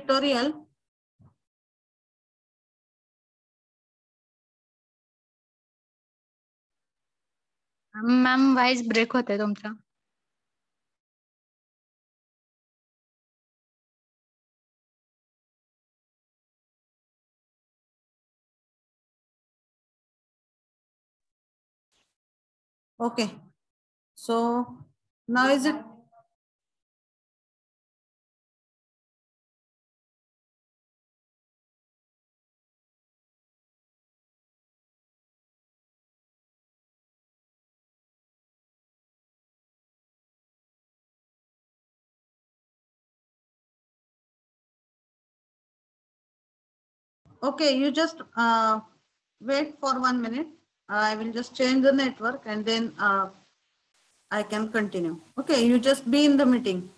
tutorial, ma'am voice break होते तुमचा. okay. So now is it? Okay, you just wait for 1 minute. I will just change the network and then I can continue. Okay, you just be in the meeting.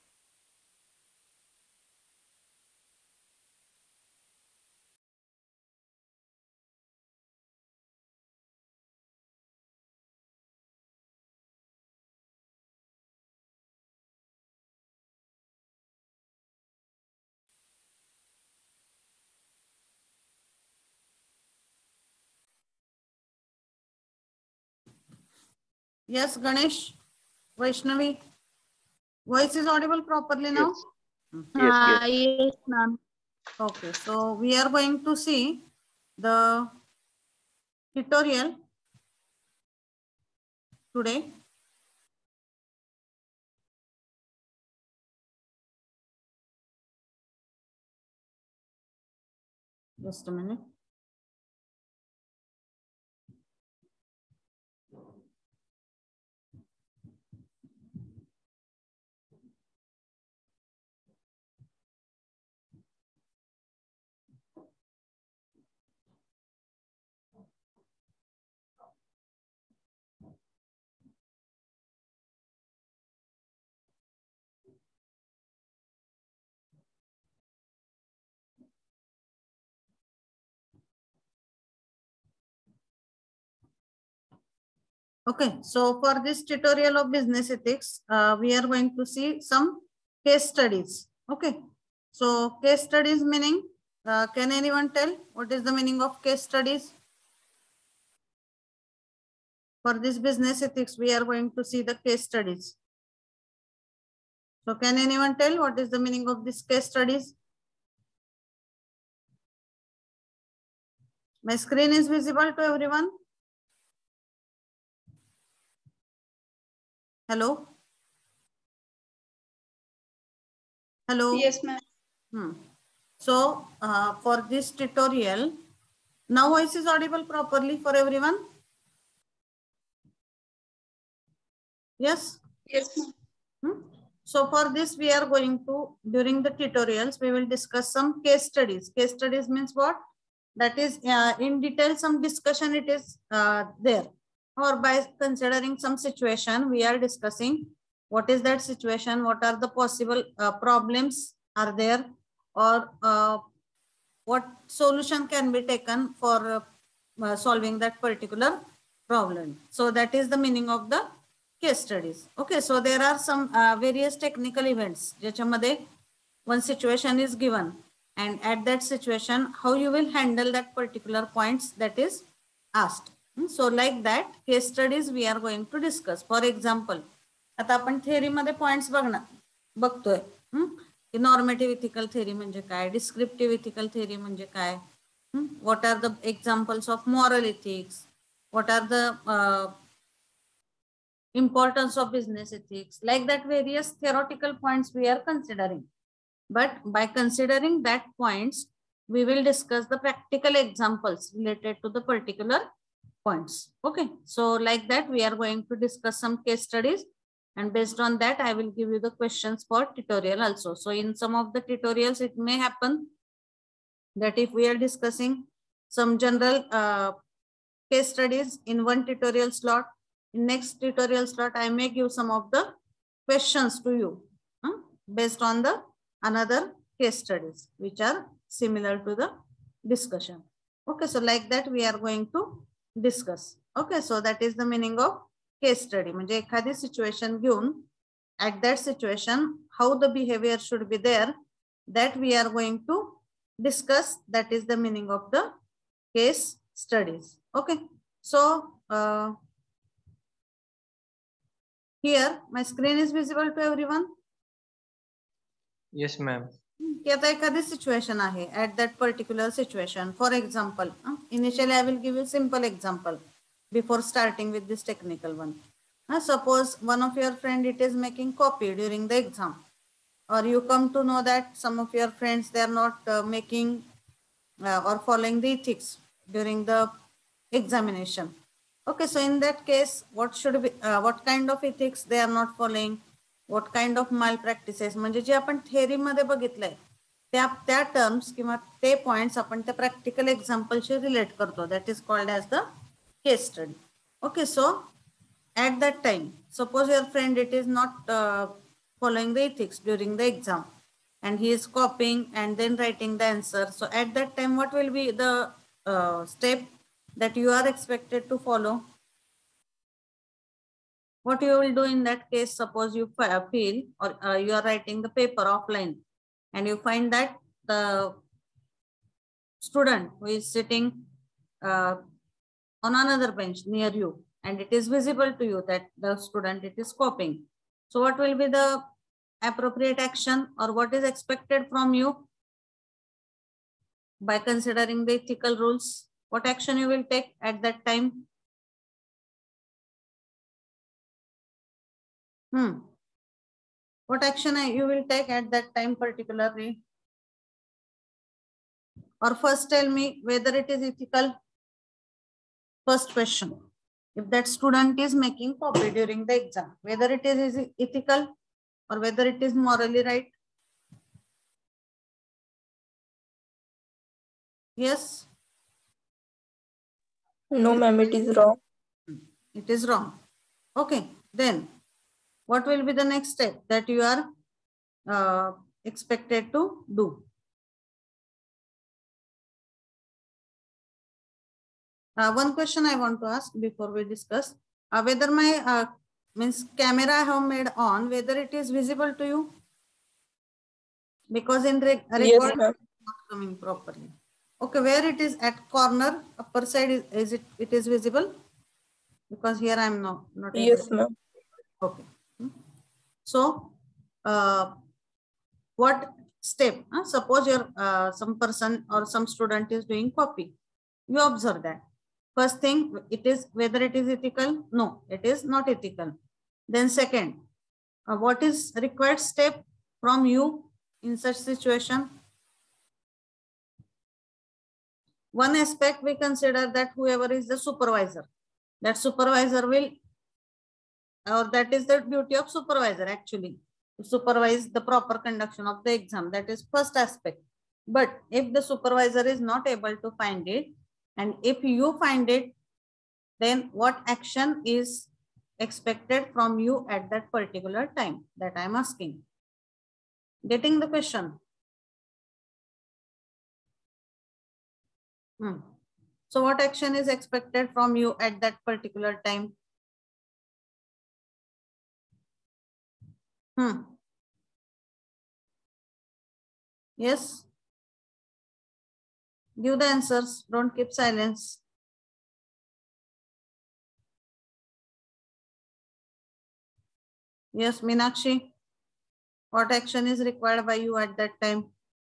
Yes, Ganesh, Vaishnavi, voice is audible properly now? Yes, ma'am. Okay, so we are going to see the tutorial today. Just a minute. Okay, so for this tutorial of business ethics, we are going to see some case studies. Okay, so case studies meaning, can anyone tell what is the meaning of case studies? For this business ethics, we are going to see the case studies. So can anyone tell what is the meaning of this case studies? My screen is visible to everyone? Hello? Hello? Yes, ma'am. So for this tutorial, now voice is audible properly for everyone? Yes? Yes, ma'am. So for this, we are going to, during the tutorials, we will discuss some case studies. Case studies means what? That is in detail, some discussion it is there. Or by considering some situation, we are discussing what is that situation, what are the possible problems are there, or what solution can be taken for solving that particular problem. So that is the meaning of the case studies. Okay, so there are some various technical events ज्याच्यामध्ये one situation is given, and at that situation how you will handle that particular points that is asked. So like that case studies we are going to discuss. For example, आता आपण theory मध्ये points बघतोय की normative ethical theory म्हणजे काय, descriptive ethical theory म्हणजे काय, what are the examples of moral ethics, what are the importance of business ethics, like that various theoretical points we are considering. But by considering that points, we will discuss the practical examples related to the particular points. Okay, so like that we are going to discuss some case studies, and based on that I will give you the questions for tutorial also. So in some of the tutorials it may happen that if we are discussing some general case studies in one tutorial slot, in next tutorial slot I may give some of the questions to you based on the another case studies which are similar to the discussion. Okay, so like that we are going to discuss. Okay, so that is the meaning of case study. म्हणजे एखादी situation घेऊन at that situation how the behavior should be there that we are going to discuss. That is the meaning of the case studies. Okay. So here my screen is visible to everyone. Yes, ma'am. की आता एखादी situation आहे at that particular situation. For example, initially I will give you simple example before starting with this technical one. Suppose one of your friend it is making copy during the exam, or you come to know that some of your friends they are not making or following the ethics during the examination. Okay, so in that case, what should be what kind of ethics they are not following, what kind of malpractices, म्हणजे जे आपण theory मध्ये बघितलंय त्या terms किंवा ते points आपण त्या practical एक्झाम्पलशी रिलेट करतो. That is called as the case study. Okay, so at that time, suppose your friend it is not following the ethics during the exam and he is copying and then writing the answer. So at that time, what will be the step that you are expected to follow? What you will do in that case? Suppose you feel or you are writing the paper offline and you find that the student who is sitting on another bench near you, and it is visible to you that the student it is copying. So what will be the appropriate action, or what is expected from you by considering the ethical rules? What action you will take at that time? What action you will take at that time particularly? Or first tell me whether it is ethical. First question. If that student is making copy during the exam, whether it is ethical or whether it is morally right? Yes? No, ma'am, it is wrong. It is wrong. Okay, then what will be the next step that you are expected to do? One question I want to ask before we discuss whether my means camera I have made on, whether it is visible to you, because in record Yes, ma'am. not coming properly. Okay, where it is at corner upper side is it is visible? Because here I am not Yes, ma'am. Okay. So what step? Suppose you're some person or some student is doing copy. You observe that. First thing, it is whether it is ethical. No, it is not ethical. Then second, what is required step from you in such situation? One aspect we consider that whoever is the supervisor, that supervisor will, or that is the duty of supervisor actually, to supervise the proper conduction of the exam. That is first aspect. But if the supervisor is not able to find it, and if you find it, then what action is expected from you at that particular time? That I am asking. Getting the question? So what action is expected from you at that particular time? Yes? Give the answers. Don't keep silence. Yes, Meenakshi. What action is required by you at that time?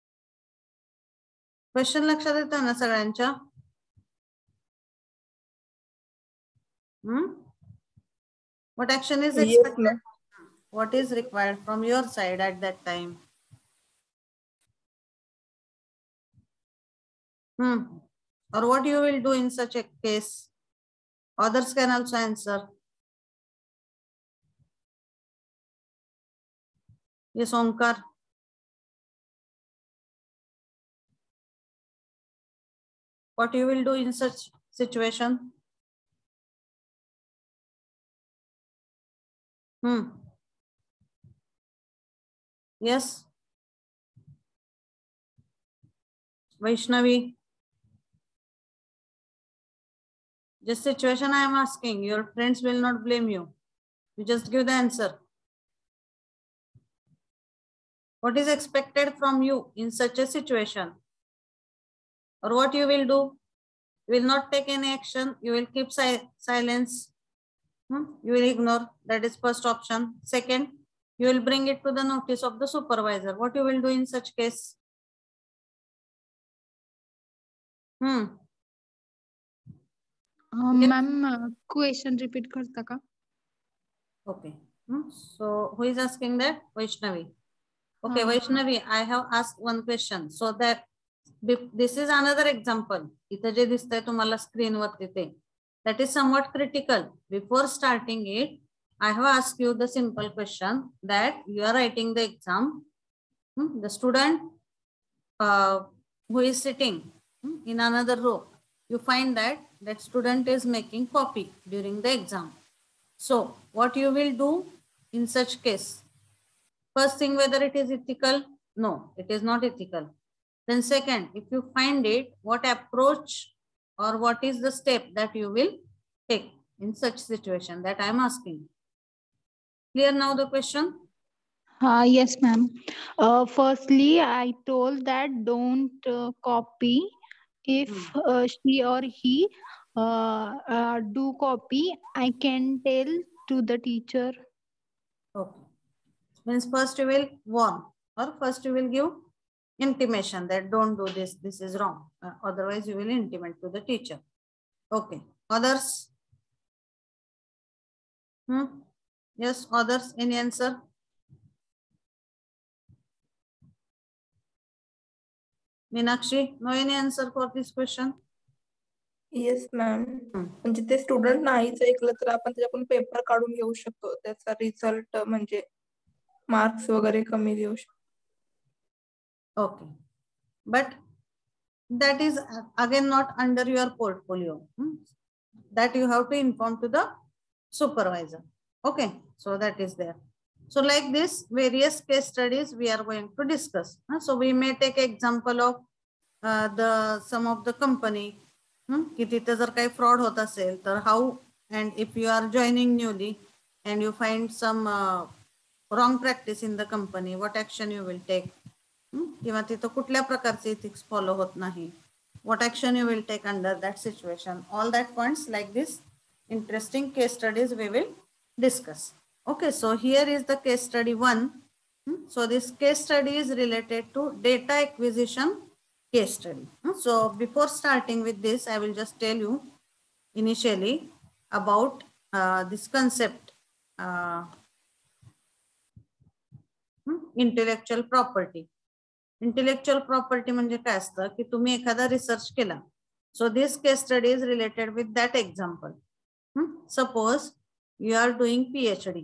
Question लक्षात येतं ना सगळ्यांच्या? What action is expected? Yes, what is required from your side at that time? Or what you will do in such a case? Others can also answer. Yes, Omkar. What you will do in such situation? Yes. Vaishnavi. Just situation I am asking. Your friends will not blame you. You just give the answer. What is expected from you in such a situation? Or what you will do? You will not take any action. You will keep silence. You will ignore. That is first option. Second, you will bring it to the notice of the supervisor. What you will do in such case? Ma'am, question repeat करता का? Okay. So who is asking that? Vaishnavi. Okay, Vaishnavi, I have asked one question. So that this is another example. इथे जे दिसतंय तुम्हाला screen वरती ते. That is somewhat critical. Before starting it, I have asked you the simple question that you are writing the exam. The student who is sitting in another row, you find that that student is making copy during the exam. So what you will do in such case? First thing, whether it is ethical? No, it is not ethical. Then second, if you find it, what approach or what is the step that you will take in such situation? That I am asking. Clear now the question? Yes, ma'am. Firstly, I told that don't copy. If she or he do copy, I can tell to the teacher. Okay. Means first you will warn or first you will give intimation that don't do this, this is wrong. Otherwise you will intimate to the teacher. Okay. Others? Yes, others, any answer? Meenakshi, no any answer for this question? Yes ma'am. म्हणजे ते student नाहीच ऐकलं तर आपण त्याच्याकडून paper काढून घेऊ शकतो. त्याचा रिझल्ट म्हणजे मार्क्स वगैरे कमी देऊ शकतो. Okay, but that is again not under your portfolio. That you have to inform to the supervisor. Okay, so that is there. So like this, various case studies we are going to discuss. So we may take example of some of the company. की तिथे जर काही fraud होत असेल तर how, and if you are joining newly and you find some wrong practice in the company, what action you will take? किंवा तिथं कुठल्या प्रकारचे ethics follow होत नाही, what action you will take under that situation? All that points like this interesting case studies we will discuss. Okay, so here is the case study 1. So this case study is related to data acquisition case study. So before starting with this, I will just tell you initially about this concept, intellectual property. Intellectual property म्हणजे काय असतं की तुम्ही एखादा research केला. So this case study is related with that example. Suppose you are doing PhD.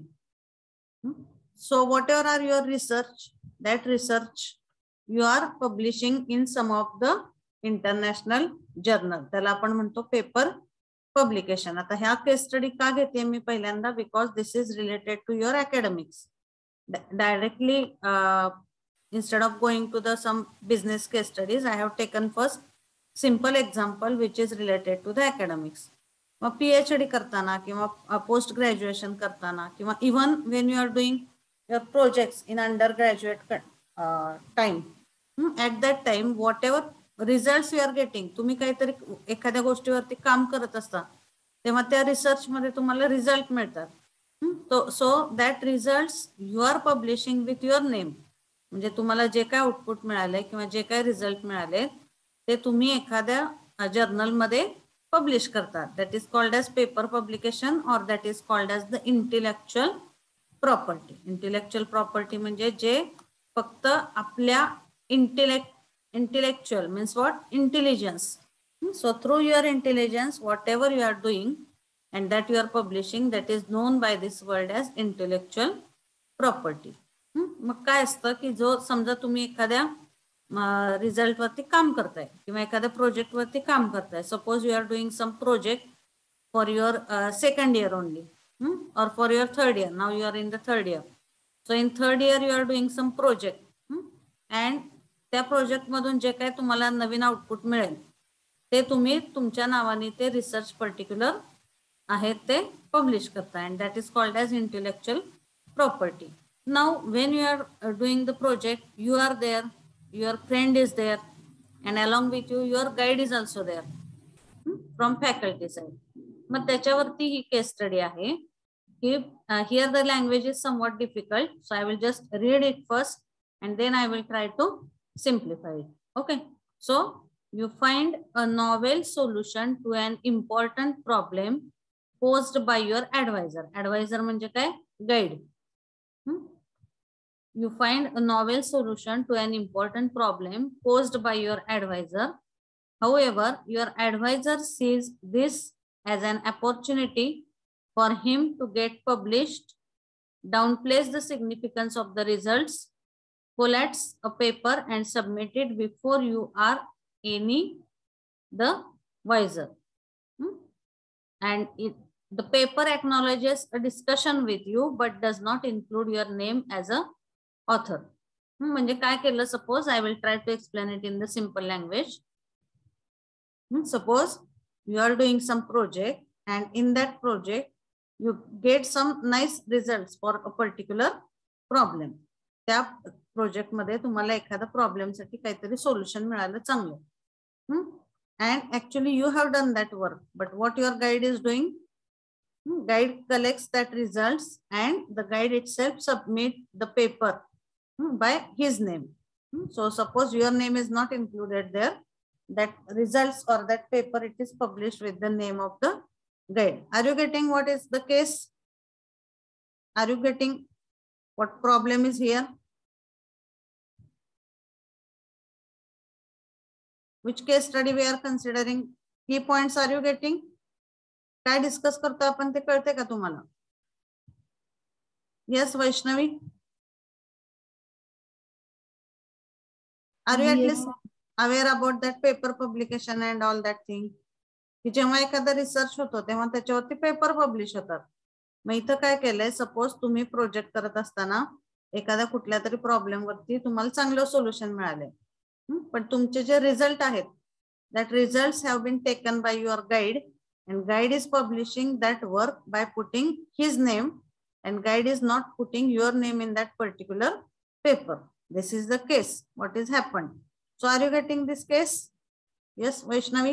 So whatever are your research, that research you are publishing in some of the international journal. त्याला आपण म्हणतो paper publication. आता ह्या case study का घेते मी पहिल्यांदा? Because this is related to your academics. Directly instead of going to the some business case studies, I have taken first simple example which is related to the academics. मग PhD करताना किंवा post graduation करताना किंवा even when you are doing your projects in undergraduate time, at that time whatever results you are getting, तुम्ही काहीतरी एखाद्या गोष्टीवरती काम करत असता तेव्हा त्या रिसर्च मध्ये तुम्हाला रिझल्ट मिळतात. So that results you are publishing with your name. म्हणजे तुम्हाला जे काय आउटपुट मिळाले किंवा जे काय रिझल्ट मिळाले ते तुम्ही एखाद्या जर्नल मध्ये पब्लिश करतात. That is called as paper publication or that is called as the intellectual property. Intellectual property म्हणजे जे फक्त आपल्या intellectual means what? Intelligence. So through your intelligence, whatever you are doing and that you are publishing, that is known by this word as intellectual property. मग काय असतं की जो समजा तुम्ही एखाद्या रिझल्ट वरती काम करताय किंवा एखाद्या प्रोजेक्ट वरती काम करताय. Suppose you are doing some project for your second year only or for your third year. Now you are in the third year. So in third year you are doing some project and त्या project मधून जे काही तुम्हाला नवीन output मिळेल ते तुम्ही तुमच्या नावाने ते रिसर्च पर्टिक्युलर आहेत ते पब्लिश करता. And that is called as intellectual property. Now, when you are doing the project, you are there, your friend is there, and along with you, your guide is also there from faculty side. मग त्याच्यावरती ही case study आहे. Here the language is somewhat difficult, so I will just read it first and then I will try to simplify it. Okay, so you find a novel solution to an important problem posed by your advisor. Advisor म्हणजे काय? Guide. You find a novel solution to an important problem posed by your advisor. However, your advisor sees this as an opportunity for him to get published, downplays the significance of the results, collates a paper and submit it before you are any the wiser. And the paper acknowledges a discussion with you but does not include your name as a author. म्हणजे काय केलं? Suppose I will try to explain it in the simple language. Suppose you are doing some project and in that project you get some nice results for a particular problem. त्या project मध्ये तुम्हाला एखाद्या problem साठी काहीतरी solution मिळालं चांगलं. And actually you have done that work, but what your guide is doing? Guide collects that results and the guide itself submit the paper by his name. So suppose your name is not included there, that results or that paper, it is published with the name of the guide. Are you getting what is the case? Are you getting what problem is here? Which case study we are considering? Key points are you getting? काय discuss करतो आपण ते कळते का तुम्हाला? Yes, Vaishnavi. Are you at least aware about that paper publication and all that thing? की जेव्हा एखादा रिसर्च होतो तेव्हा त्याच्यावरती पेपर पब्लिश होतात. मग इथं काय केलंय? सपोज तुम्ही प्रोजेक्ट करत असताना एखाद्या कुठल्या तरी प्रॉब्लेम वरती तुम्हाला चांगलं सोल्युशन मिळाले, पण तुमचे जे रिझल्ट आहेत, that results have been taken by your guide and guide is publishing that work by putting his name and guide is not putting your name in that particular paper. This is the case. What is happened? So are you getting this case? Yes, Vaishnavi?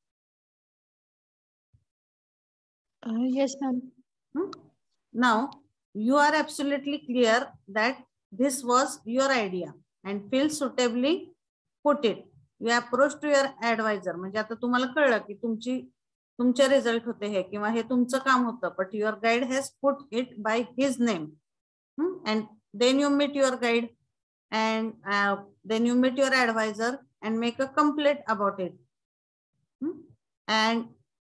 Yes, ma'am. Now you are absolutely clear that this was your idea and feel suitably put it. You approach to your advisor. म्हणजे आता तुम्हाला कळलं की तुमचे result होते हे किंवा हे तुमचं काम होतं, but your guide has put it by his name. And then you meet your guide and then you meet your advisor and make a complaint about it. And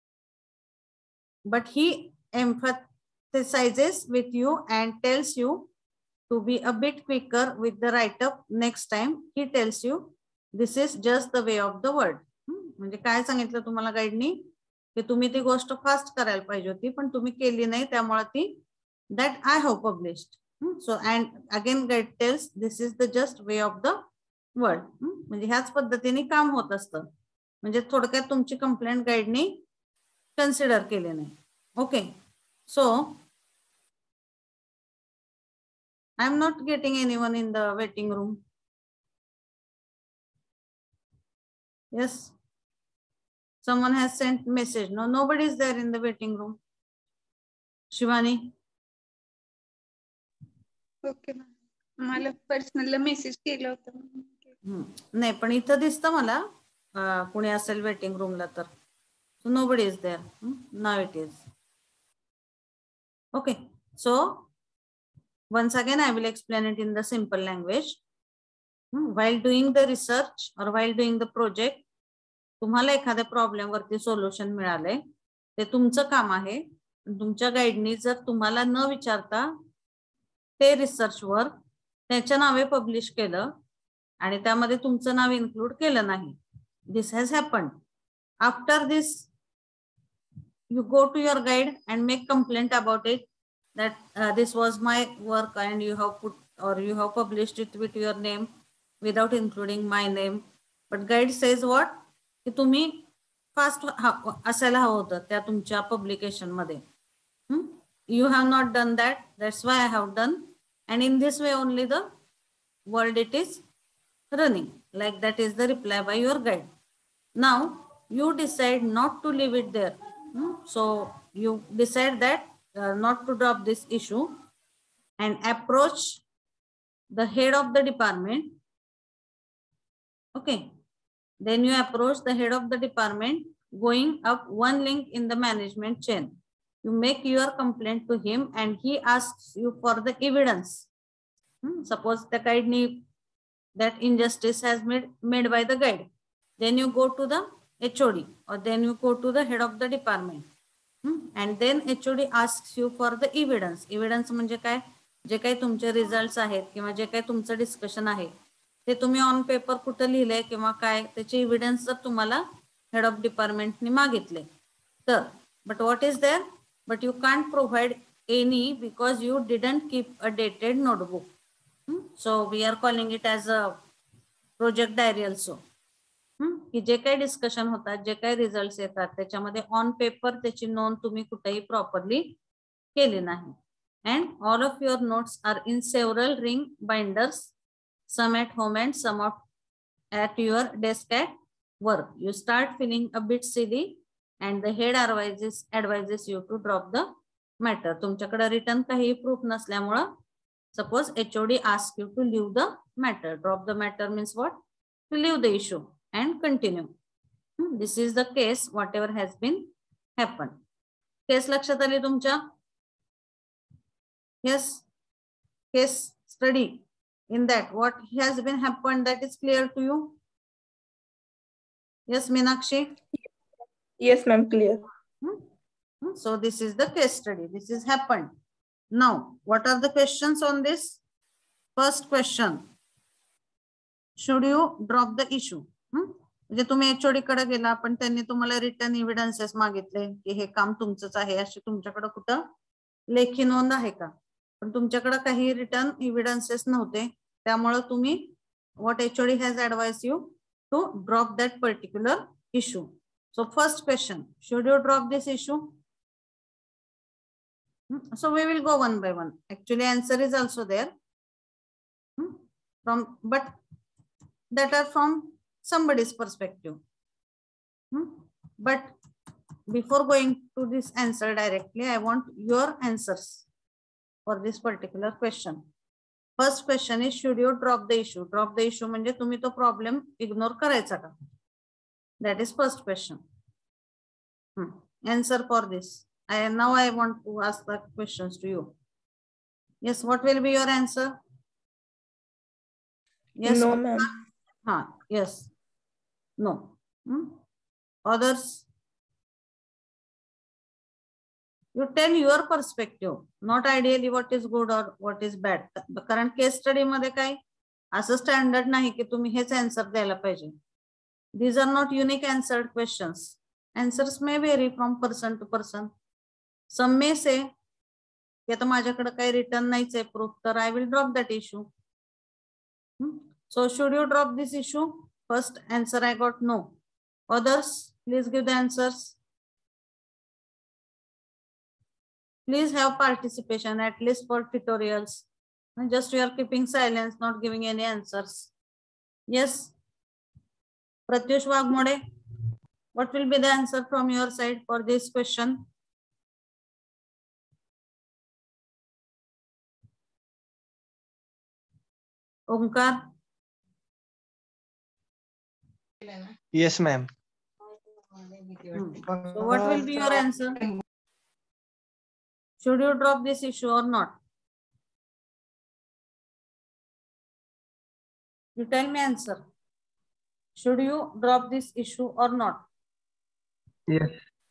but he emphasizes with you and tells you to be a bit quicker with the write-up next time. He tells you this is just the way of the world. म्हणजे काय सांगितलं तुम्हाला गाईडनी? की तुम्ही ती गोष्ट fast करायला पाहिजे होती पण तुम्ही केली नाही, त्यामुळे ती that I have published. So and again guide tells this is the just way of the world. म्हणजे ह्याच पद्धतीने काम होत असतं. म्हणजे थोडक्यात तुमची कंप्लेंट गाईडनी कन्सिडर केले नाही. Okay, so I'm not getting anyone in the waiting room. Yes, someone has sent message. No, nobody is there in the waiting room. Shivani? Okay ma'am. मला पर्सनल मेसेज केला होता. नाही पण इथं दिसतं मला कुणी असेल वेटिंग रूमला तर. So nobody is there. Now it is. Okay, so once again I will explain it in the simple language. While doing the research or while doing the project, तुम्हाला एखाद्या प्रॉब्लेम वरती सोल्युशन मिळाले, ते तुमचं काम आहे. तुमच्या गाईडनी जर तुम्हाला न विचारता ते रिसर्च वर्क त्याच्या नावे पब्लिश केलं आणि त्यामध्ये तुमचं नाव इन्क्लूड केलं नाही. This has happened. After this you go to your guide and make complaint about it that this was my work and you have put or you have published it with your name without including my name. But guide says what? की तुम्ही fast असायला हवं होतं त्या तुमच्या publication मध्ये. You have not done that. That's why I have done and in this way only the world it is running. Like that is the reply by your guide. Now you decide not to leave it there. So you decide that not to drop this issue and approach the head of the department. Okay, then you approach the head of the department going up one link in the management chain. You make your complaint to him and he asks you for the evidence. Suppose the guide need that injustice has made by the guide. Then you go to the HOD or then you go to the head of the department. And then HOD asks you for the evidence. Evidence म्हणजे काय, जे काही तुमचे results आहेत किंवा जे काही तुमचं discussion आहे ते तुम्ही ऑन पेपर कुठं लिहिलंय किंवा काय त्याचे एव्हिडन्स जर तुम्हाला हेड ऑफ डिपार्टमेंटने मागितले तर, but what is there, but you can't provide any because you didn't keep a dated notebook. So we are calling it as a project diary also. की जे काही डिस्कशन होतात, जे काही रिझल्ट येतात त्याच्यामध्ये ऑन पेपर त्याची नोंद तुम्ही कुठेही प्रॉपरली केली नाही. And all of your notes are in several ring binders, some at home and some at your desk at work. You start feeling a bit silly and the head advises you to drop the matter. तुमच्याकडे written काही proof नसल्यामुळं suppose HOD asks you to leave the matter. Drop the matter means what? To leave the issue and continue. This is the case whatever has been happened. Case लक्षात आली तुमच्या? Yes, case study. In that, what has been happened, that is clear to you? Yes, Meenakshi? Yes, ma'am, clear. So this is the case study. This is happened. Now, what are the questions on this? First question. Should you drop the issue? म्हणजे तुम्ही HOD कडे गेला पण त्यांनी तुम्हाला return evidences मागितले की हे काम तुमचंच आहे, अशी तुमच्याकडे कुठं लेखी नोंद आहे का? पण तुमच्याकडे काही रिटर्न एव्हिडन्सेस नव्हते, त्यामुळे तुम्ही what HOD has advised you to drop that particular issue. So first question, should you drop this issue? So we will go one by one. Actually answer is also there but that are from somebody's perspective. But before going to this answer directly, I want your answers for this particular question. First question is, should you drop the issue? Drop the issue म्हणजे तुम्ही तो problem ignore करायचा का? That is first question. Answer for this. Now I want to ask the questions to you. Yes, what will be your answer? Yes. No, ma'am. Yes. No. Others? You tell your perspective, not ideally what is good or what is bad. कारण case study मध्ये काय असं standard नाही की तुम्ही हेच answer द्यायला पाहिजे. These are not unique answered questions. Answers may vary from person to person. Some may say की आता माझ्याकडे काही रिटर्न नाहीच आहे प्रूफ, तर I will drop that issue. So should you drop this issue? First answer I got no. Others, please give the answers. Please have participation at least for tutorials. Just you are keeping silence, not giving any answers. Yes. Pratyush Wagmode, what will be the answer from your side for this question? Omkar? Yes, ma'am. So what will be your answer? Should you drop this issue or not? You tell me answer. Should you drop this issue or not? Yes.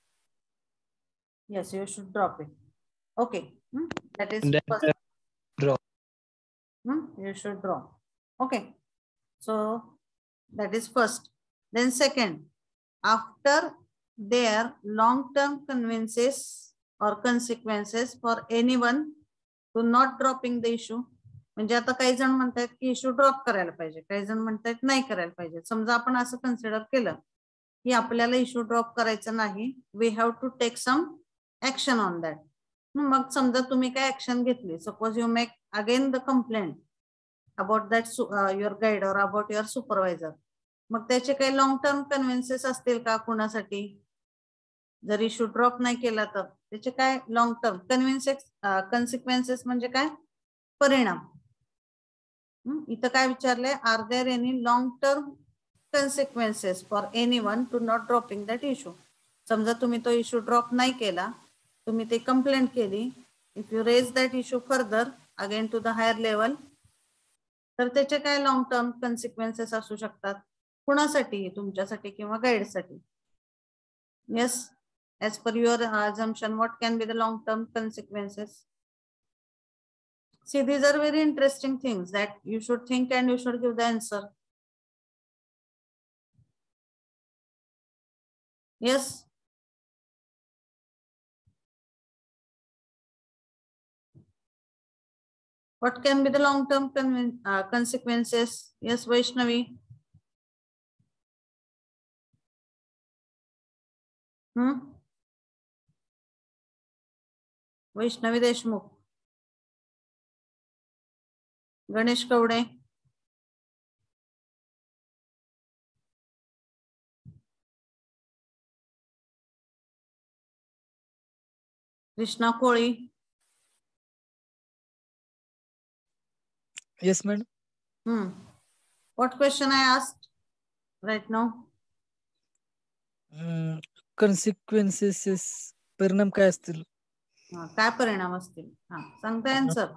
Yes, you should drop it. Okay. That is first. Drop. You should drop. Okay. So that is first. Then second, after their long-term conveniences or consequences for anyone to not dropping the issue. म्हणजे आता काही जण म्हणतात की issue drop करायला पाहिजे, काही जण म्हणतात नाही करायला पाहिजे. समजा आपण असं कन्सिडर केलं की आपल्याला इश्यू ड्रॉप करायचं नाही, we have to take some action on that. मग समजा तुम्ही काय ऍक्शन घेतली, suppose you make again the complaint about that your guide or about your supervisor. मग त्याचे काही लॉंग टर्म कन्व्हिन्सेस असतील का कुणासाठी? जर इश्यू ड्रॉप नाही केला तर त्याचे काय लॉंग टर्म कन्सिक्वेन्सेस म्हणजे काय? परिणाम. इथं काय विचारलंय? Are there any long term consequences for anyone to not dropping that issue? समजा तुम्ही तो इश्यू ड्रॉप नाही केला, तुम्ही ते कंप्लेंट केली, if you raise that issue further again to the higher level, तर त्याचे काय लॉंग टर्म कन्सिक्वेन्सेस असू शकतात? कुणासाठी? तुमच्यासाठी किंवा गाईडसाठी. Yes, as per your assumption, what can be the long term consequences? See, these are very interesting things that you should think and you should give the answer. Yes. What can be the long term consequences? Yes, Vaishnavi. Vaishnavi Deshmukh, Ganesh Kawade, Krishna Koli. Yes, madam. What question I asked right now? Consequences परिणाम काय असतील? काय परिणाम असतील? सांगता answer.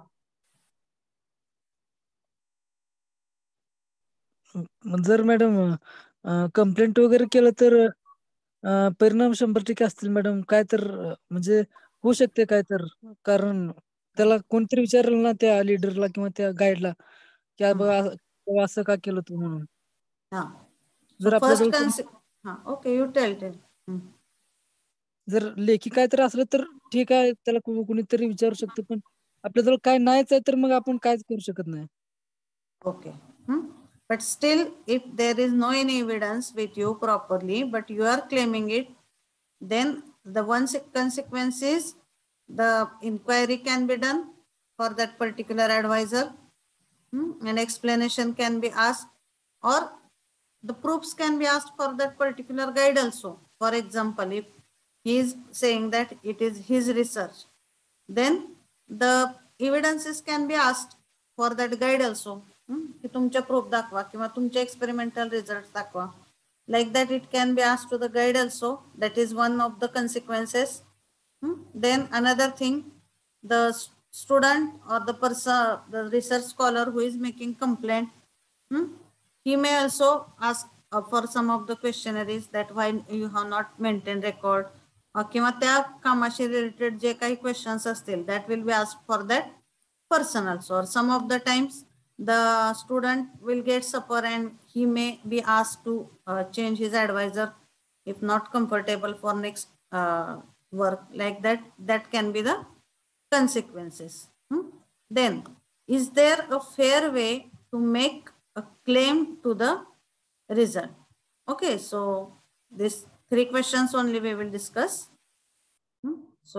जर madam complaint वगैरे केलं तर परिणाम 100% असतील मॅडम. काय तर म्हणजे होऊ शकते काय तर, कारण त्याला कोणतरी विचारलं ना त्या लीडरला किंवा त्या गाईडला की बघा असं का केलं तू म्हणून. जर आपल्याजवळ ओके यू टेल जर लेखी काय तर असलं तर ठीक आहे, त्याला कुणीतरी विचारू शकतो, पण आपल्याजवळ काय नाहीच आहे तर मग आपण कायच करू शकत नाही. Okay. But still, if there is no any evidence with you properly, but you are claiming it, then the one consequence is the inquiry can be done for that particular advisor. An explanation can be asked, or the proofs can be asked for that particular guide also. For example, if he is saying that it is his research, then the evidences can be asked for that guide also. की तुमच्या proof दाखवा किंवा तुमचे experimental result दाखवा. Like that it can be asked to the guide also. That is one of the consequences. Then another thing, the student or the person, the research scholar who is making complaint, he may also ask for some of the questionnaires that why you have not maintained record, किंवा त्या कामाशी related जे काही questions असतील that will be asked for that person also. Or some of the times the student will get suffer and he may be asked to change his advisor if not comfortable for next work. Like that can be the consequences. Then is there a fair way to make a claim to the result? Okay, so these 3 questions only we will discuss. So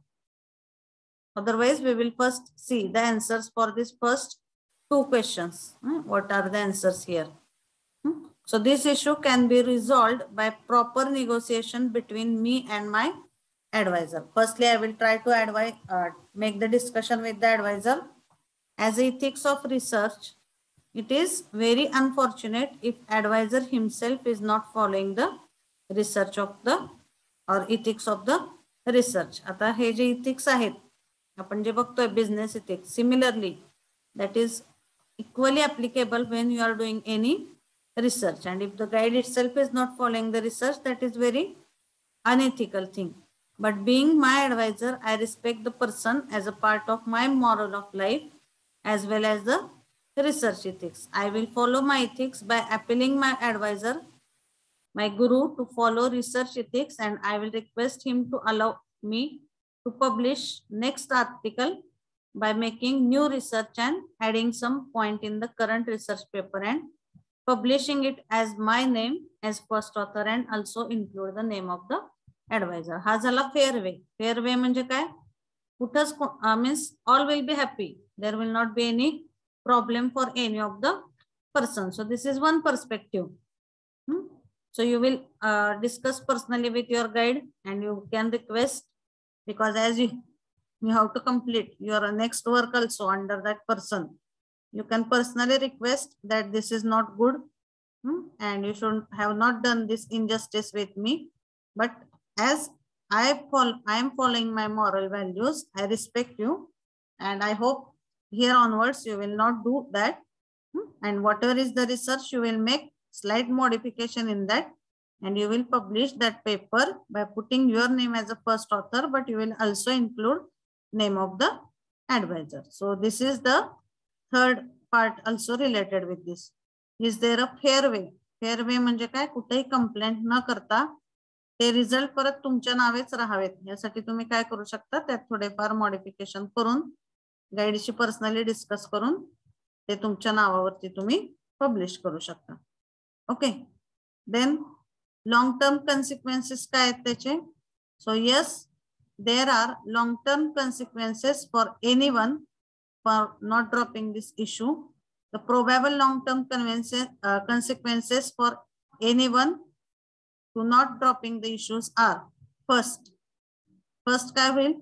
otherwise we will first see the answers for this first 2 questions. What are the answers here? So this issue can be resolved by proper negotiation between me and my advisor. Firstly, I will try to make the discussion with the advisor. As ethics of research, it is very unfortunate if advisor himself is not following the research of the or ethics of the research. आता हे जे ethics आहेत आपण जे बघतोय business ethics, similarly that is equally applicable when you are doing any research, and if the guide itself is not following the research, that is very unethical thing. But being my advisor, I respect the person as a part of my moral of life as well as the research ethics. I will follow my ethics by appealing my advisor, my guru, to follow research ethics, and I will request him to allow me to publish next article by making new research and adding some point in the current research paper and publishing it as my name as first author and also include the name of the advisor. हा झाला fair way. Fair way म्हणजे काय? कुठंच means all will be happy. There will not be any problem for any of the person. So this is one perspective. So you will discuss personally with your guide, and you can request, because as you have to complete your next work also under that person. You can personally request that this is not good, and you should have not done this injustice with me. But as I am following my moral values, I respect you, and I hope here onwards you will not do that. And whatever is the research, you will make slight modification in that, and you will publish that paper by putting your name as a first author, but you will also include name of the advisor. So this is the third part also related with this. Is there a fair way? Fair way म्हणजे काय, कुठेही complaint न करता ते result परत तुमच्या नावेच राहावेत, यासाठी तुम्ही काय करू शकता, त्यात थोडेफार मॉडिफिकेशन करून गाईडशी पर्सनली डिस्कस करून ते तुमच्या नावावरती तुम्ही पब्लिश करू शकता. Okay. Then long term consequences काय आहेत त्याचे? So yes, there are long-term consequences for anyone for not dropping this issue. The probable long-term consequences for anyone to not dropping the issues are: first काय will,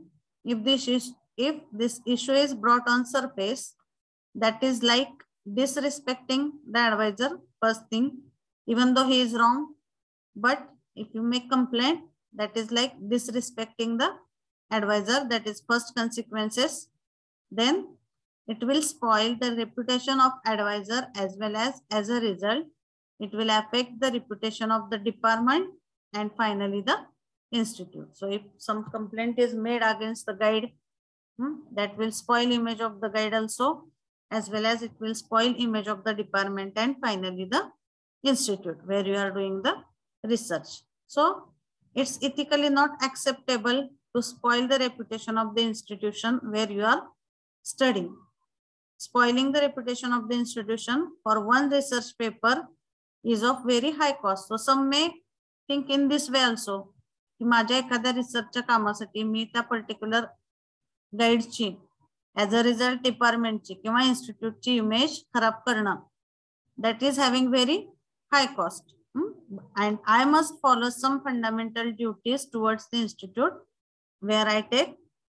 if this issue is brought on surface, that is like disrespecting the advisor, first thing, even though he is wrong. But if you make complaint, that is like disrespecting the advisor, that is first consequences. Then it will spoil the reputation of advisor, as well as a result, it will affect the reputation of the department and finally the institute. So if some complaint is made against the guide, that will spoil image of the guide also, as well as it will spoil image of the department and finally the institute where you are doing the research. So it's ethically not acceptable to spoil the reputation of the institution where you are studying. Spoiling the reputation of the institution for one research paper is of very high cost. So some may think in this way also, की माझ्या एखाद्या रिसर्चच्या कामासाठी मी त्या particular गाईडची as a result डिपार्टमेंटची किंवा इन्स्टिट्यूटची इमेज खराब करणं, that is having very high cost. And I must follow some fundamental duties towards the institute where I take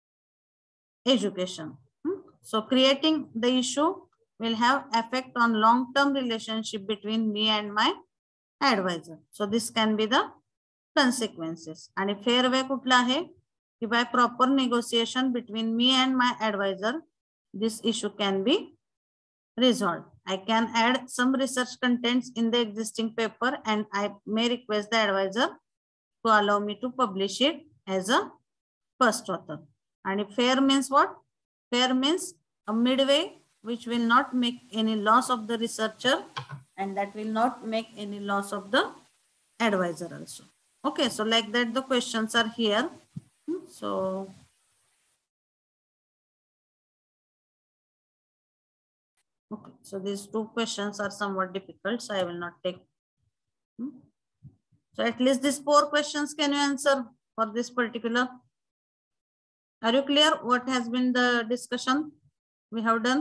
education. So creating the issue will have effect on long-term relationship between me and my advisor. So this can be the consequences. And fair way कुठला आहे की by proper negotiation between me and my advisor, this issue can be resolved. I can add some research contents in the existing paper, and I may request the advisor to allow me to publish it as a first author. And if fair means what? Fair means a midway which will not make any loss of the researcher, and that will not make any loss of the advisor also. Okay, so like that the questions are here. So okay, so these two questions are somewhat difficult, so I will not take. So at least these 4 questions can you answer for this particular? Are you clear what has been the discussion we have done?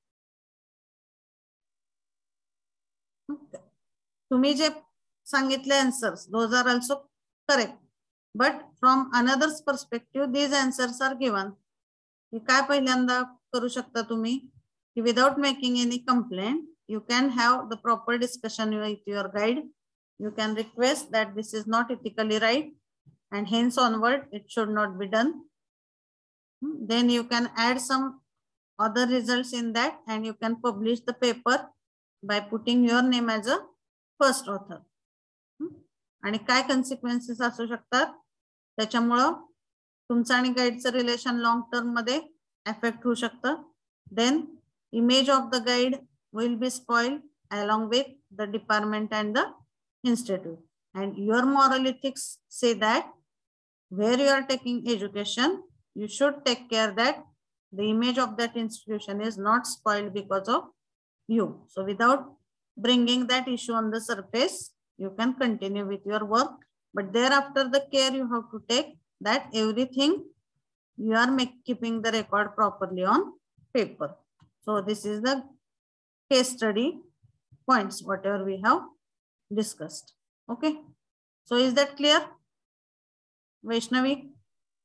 तुम्ही जे सांगितले answers, those are also correct, but from another's perspective these answers are given. की काय पहिल्यांदा करू शकता तुम्ही, without making any complaint, you can have the proper discussion with your guide. You can request that this is not ethically right, and hence onward it should not be done. Then you can add some other results in that, and you can publish the paper by putting your name as a first author. आणि काय consequences असू शकतात त्याच्यामुळं तुमचं आणि गाईडचं relation long term मध्ये affect होऊ शकतं. Then image of the guide will be spoiled along with the department and the institute. And your moral ethics say that where you are taking education, you should take care that the image of that institution is not spoiled because of you. So without bringing that issue on the surface, you can continue with your work. But thereafter, the care you have to take that everything you are keeping the record properly on paper. So this is the case study points, whatever we have discussed. Okay. So is that clear? Vaishnavi?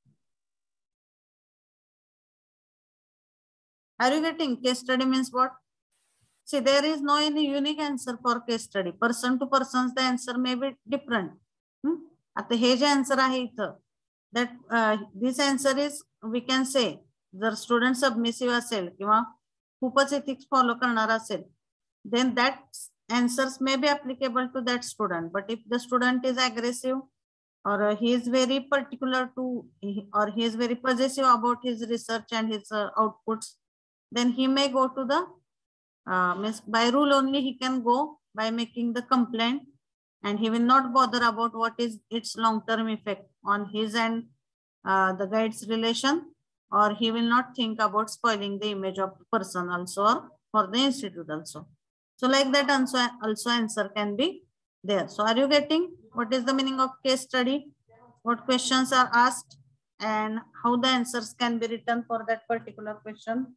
Are you getting? Case study means what? See, there is no any unique answer for case study. Person to person, the answer may be different. आता हे जे answer आहे इथं, that this answer is, we can say, जर student submissive असेल किंवा खूपच ethics follow करणार असेल, then that answers may be applicable to that student. But if the student is aggressive, or he is very particular to, or he is very possessive about his research and his outputs, then he may go to the, means by rule only he can go by making the complaint, and he will not bother about what is its long-term effect on his and the guide's relation, or he will not think about spoiling the image of the person also, or for the institute also. So like that also answer can be there. So are you getting what is the meaning of case study? What questions are asked and how the answers can be written for that particular question?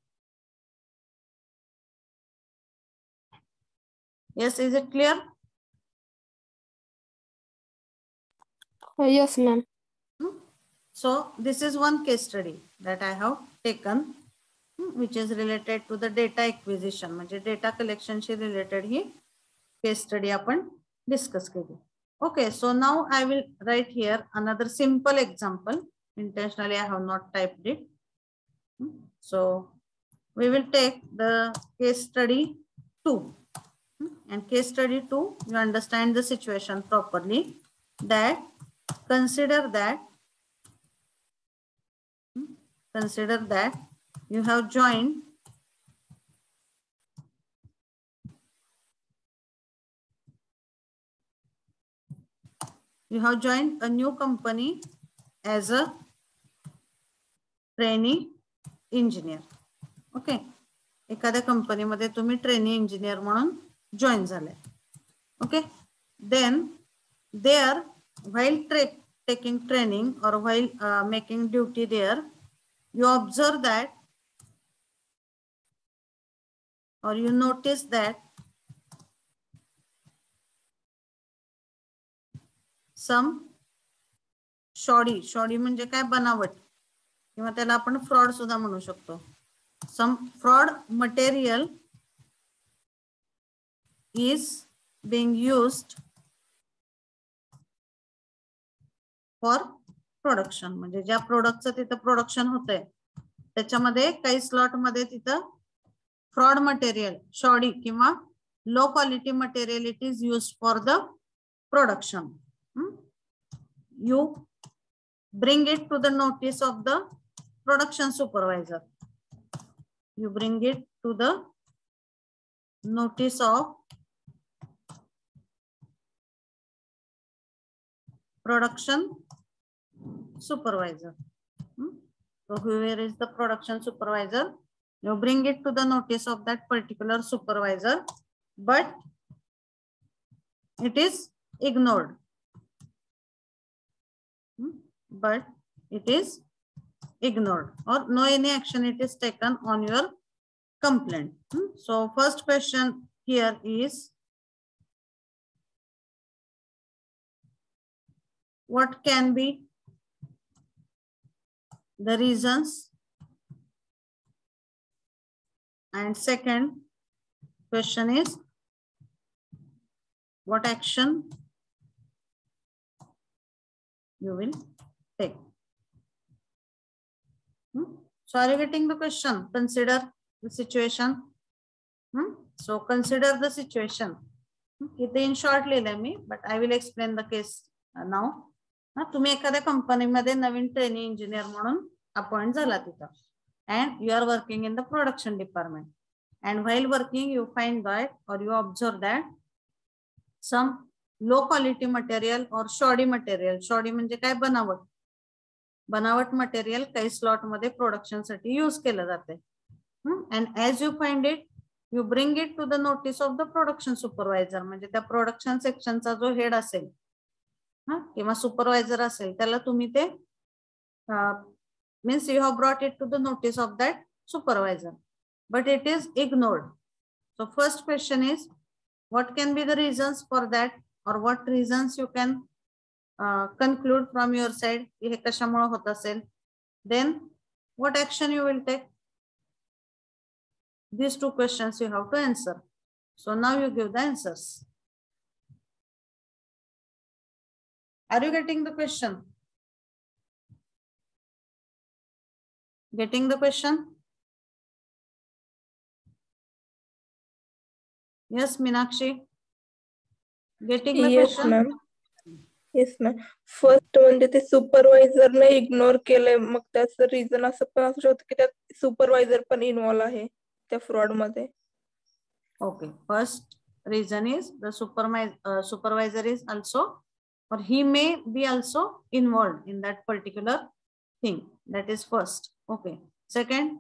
Yes, is it clear? Yes, ma'am. So this is one case study that I have taken, which is related to the data acquisition. म्हणजे data collection शी related ही case study आपण discuss केली. Okay, so now I will write here another simple example. Intentionally I have not typed it. So we will take the case study 2. And case study 2, you understand the situation properly. That consider that you have joined a new company as a trainee engineer. Okay, एखाद्या company मध्ये तुम्ही trainee engineer म्हणून join झाले. Okay, then there, while taking training or while making duty there, you observe that, or you notice that some shoddy म्हणजे काय, बनावट, किंवा त्याला आपण फ्रॉड सुद्धा म्हणू शकतो. Some fraud material is being used for production. म्हणजे ज्या प्रोडक्टचं तिथं प्रोडक्शन होतंय त्याच्यामध्ये काही स्लॉट मध्ये तिथं फ्रॉड मटेरियल, शॉडी किंवा low quality material it is used for the production. You bring it to the notice of the production supervisor. You bring it to the notice of production supervisor. So whoever is the production supervisor, you bring it to the notice of that particular supervisor, but it is ignored. But it is ignored, or no any action it is taken on your complaint. So first question here is, what can be the reasons? And second question is, what action you will take? So are you getting the question? Consider the situation. So consider the situation. In short लिहिलंय मी, but I will explain the case now. तुम्ही एखाद्या कंपनीमध्ये नवीन trainee engineer म्हणून appoint झाला तिथं, and you are working in the production department, and while working you find that, or you observe that some low quality material or shoddy material. Shoddy म्हणजे काय, बनावट मटेरियल काही स्लॉट मध्ये production साठी use केलं जाते. And as you find it, you bring it to the notice of the production supervisor. म्हणजे त्या प्रोडक्शन सेक्शनचा जो हेड असेल किंवा सुपरवायझर असेल त्याला तुम्ही ते means you have brought it to the notice of that supervisor. but it is ignored. So first question is, what can be the reasons for that, or what reasons you can conclude from your side की हे कशामुळे होत असेल. Then what action you will take? These two questions you have to answer. So now you give the answers. Are you getting the question? Getting the question? Yes, Meenakshi. Getting the Yes, question? ma'am. Yes ma'am. First म्हणजे ते सुपरवायझरने ignore केलंय, मग त्याचं reason असं पण असू शकतं की त्यात सुपरवायझर पण इन्व्हॉल्व आहे त्या फ्रॉड मध्ये. Okay, first reason is the supervisor is also, or he may be also involved in that particular thing. That is first. Okay. Second.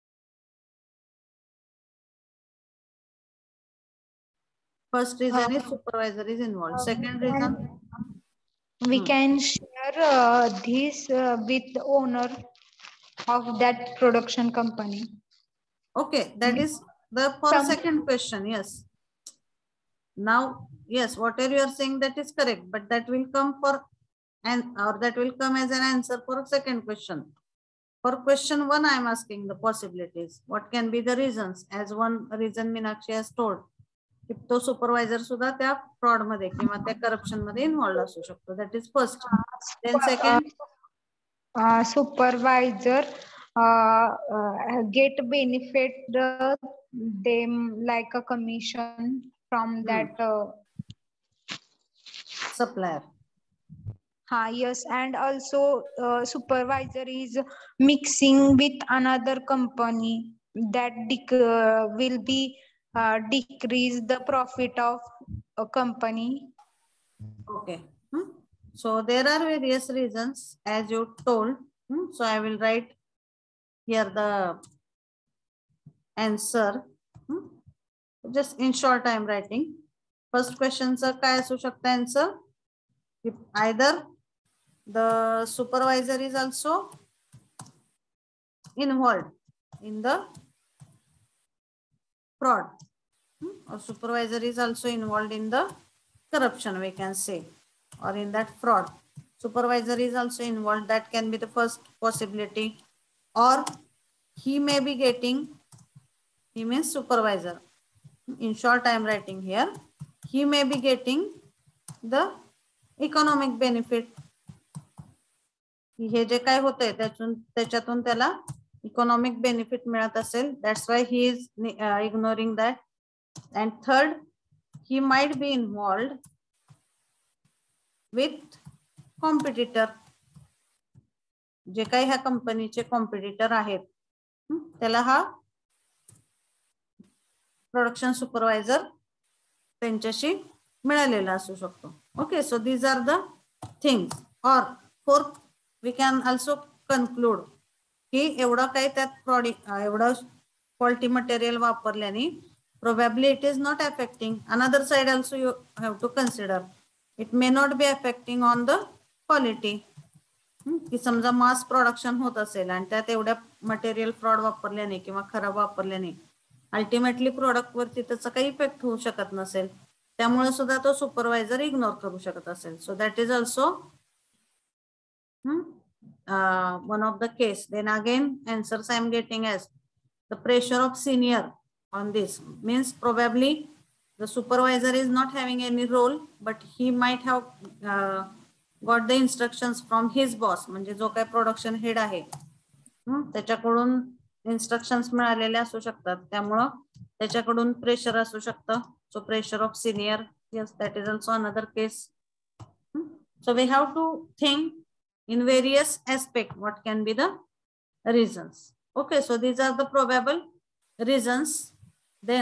First reason is supervisor is involved. Second reason. We can share this with the owner of that production company. Okay, that is the for second question. Yes. Now, yes, whatever you are saying that is correct, but that will come for or that will come as an answer for second question. For question 1, I am asking the possibilities. What can be the reasons? As one reason Meenakshi has told, की तो supervisor सुद्धा त्या fraud मध्ये किंवा त्या corruption मध्ये involved असू शकतो. That is first. Then second. Supervisor get benefit them like a commission from that supplier. Yes, and also supervisor is mixing with another company that will be decrease the profit of a company. Okay. So there are various reasons as you told. So I will write here the answer. Just in short I am writing. First question चा काय असू शकता answer? Either the supervisor is also involved in the fraud, or supervisor is also involved in the corruption, we can say, or in that fraud. Supervisor is also involved. That can be the first possibility. Or he may be getting, he means supervisor. In short, I am writing here, he may be getting the economic benefit. हे जे काय होतंय त्याच्यातून त्याला economic benefit मिळत असेल. That's why he is ignoring that. And third, he might be involved with competitor. जे काही ह्या कंपनीचे competitor आहेत त्याला हा प्रोडक्शन सुपरवायझर त्यांच्याशी मिळालेला असू शकतो. Okay, so these are the things. और fourth, we can also conclude की एवढं काही त्यात एवढं क्वालिटी मटेरियल वापरल्याने probably it is not affecting. Another side also you have to consider, it may not be affecting on the quality. की समजा mass production होत असेल आणि त्यात एवढ्या मटेरियल फ्रॉड वापरल्याने किंवा खराब वापरल्याने अल्टिमेटली प्रोडक्ट वरती त्याचा काही इफेक्ट होऊ शकत नसेल, त्यामुळे सुद्धा तो सुपरवायझर इग्नोर करू शकत असेल. So that is also one of the case. Then again answers I am getting as the pressure of senior on this means probably the supervisor is not having any role, but he might have got the instructions from his boss. म्हणजे जो काय production head आहे त्याच्याकडून instructions मिळालेले असू शकतात, त्यामुळं त्याच्याकडून प्रेशर असू शकतं. सो pressure of senior, yes, that is also another case. So we have to think in various aspects what can be the reasons. Okay, so these are the probable reasons. Then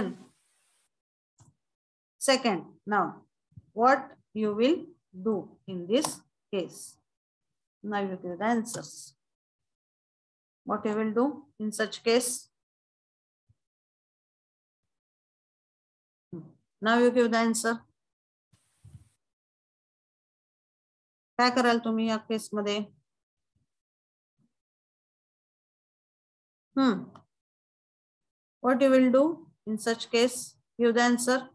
second, now what you will do in this case? Now you give the answers. What you will do in such case? Now you give the answer. काय कराल तुम्ही या case मध्ये? What you will do in such case? Give the answer.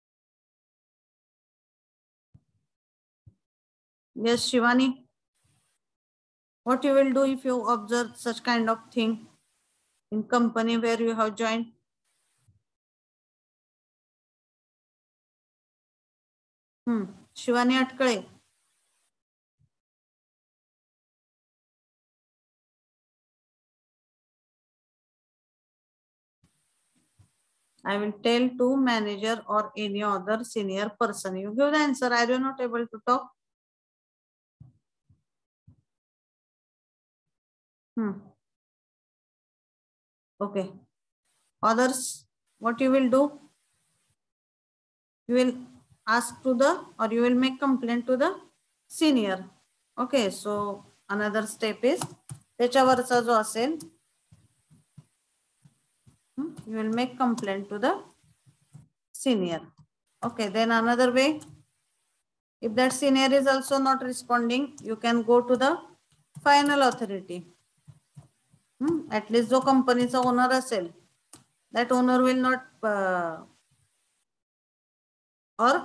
Yes, Shivani. What you will do if you observe such kind of thing in company where you have joined? Shivani Atkale. I will tell to manager or any other senior person. You give the answer. Are you not able to talk? Okay. Others, what you will do? You will ask to the, or you will make complaint to the senior. Okay. So another step is, त्याच्यावरचा जो असेल, you will make complaint to the senior. Okay. Then another way, if that senior is also not responding, you can go to the final authority. At least जो कंपनीचा owner असेल, that owner will not or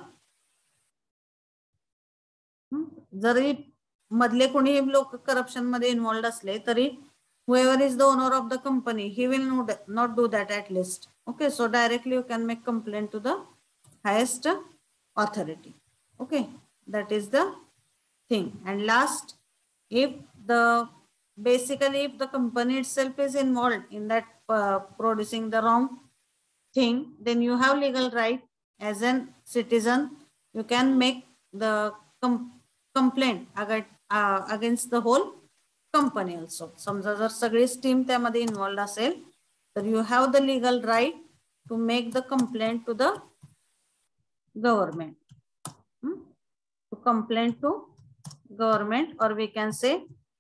जरी मधले कोणी लोक corruption मध्ये involve असले तरी whoever is the owner of the company, he will not do that at least. Okay, so directly you can make complaint to the highest authority. Okay, that is the thing. And last, if the basically if the company itself is involved in that producing the wrong thing, then you have legal right as a citizen. You can make the complaint against the whole company also. समजा जर सगळीच team त्यामध्ये involve असेल तर you have the legal right to make the complaint to the government. To complain to government, or we can say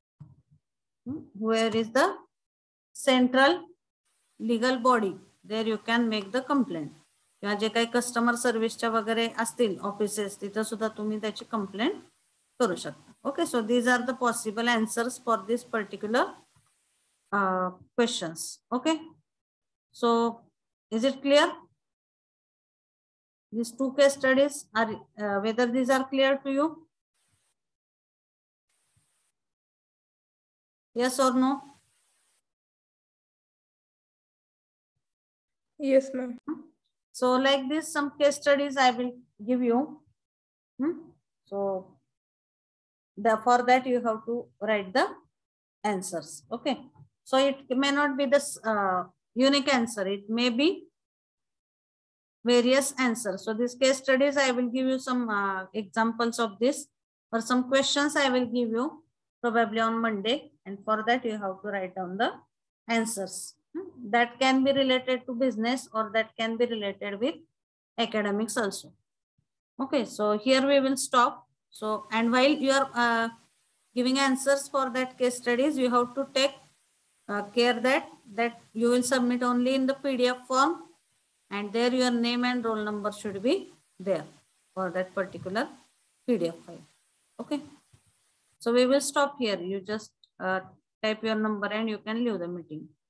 where is the central legal body, there you can make the complaint. किंवा जे काही customer सर्व्हिसच्या वगैरे असतील offices तिथे सुद्धा तुम्ही त्याची complaint करू शकता. Okay, so these are the possible answers for this particular questions. Okay, so is it clear? These two case studies are whether these are clear to you? Yes or no? Yes, ma'am. So like this, some case studies I will give you. So for that you have to write the answers. Okay, so it may not be the unique answer, it may be various answers. So these case studies I will give you some examples of this, or some questions I will give you probably on Monday, and for that you have to write down the answers. That can be related to business, or that can be related with academics also. Okay, so here we will stop. So, and while you are giving answers for that case studies, you have to take care that you will submit only in the PDF form, and there your name and roll number should be there for that particular PDF file. Okay, so we will stop here. You just type your number and you can leave the meeting.